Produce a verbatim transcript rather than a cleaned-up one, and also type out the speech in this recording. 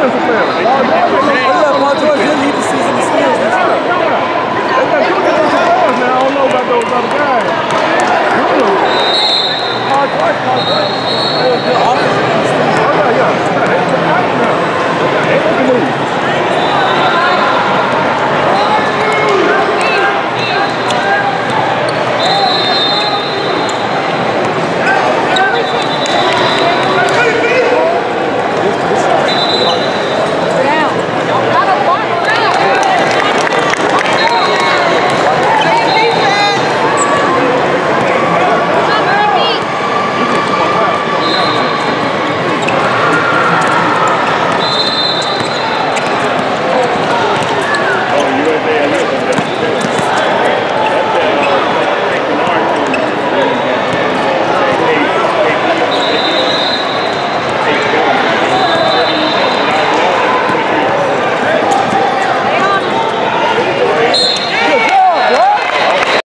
defensive player. Paul George. Oh, yeah, Paul George didn't need to season the skills. They got two defensive players now. I don't know about those other guys. Paul George, Paul George.